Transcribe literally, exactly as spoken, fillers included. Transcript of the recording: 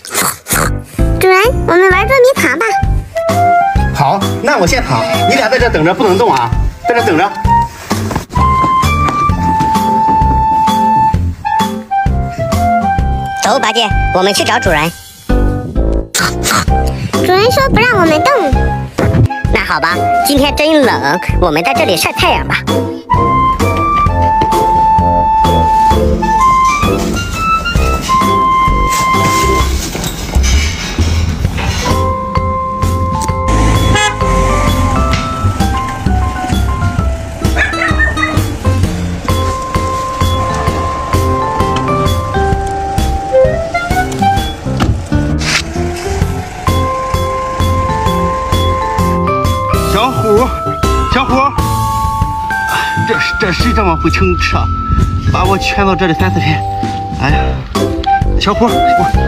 主人，我们玩捉迷藏吧。 好，那我先跑，你俩在这等着，不能动啊，在这等着。 走，八戒，我们去找主人。 主人说不让我们动。 那好吧，今天真冷，我们在这里晒太阳吧。 小虎，小虎，这这谁这么不请吃啊？把我圈到这里三四天，哎呀，小虎，我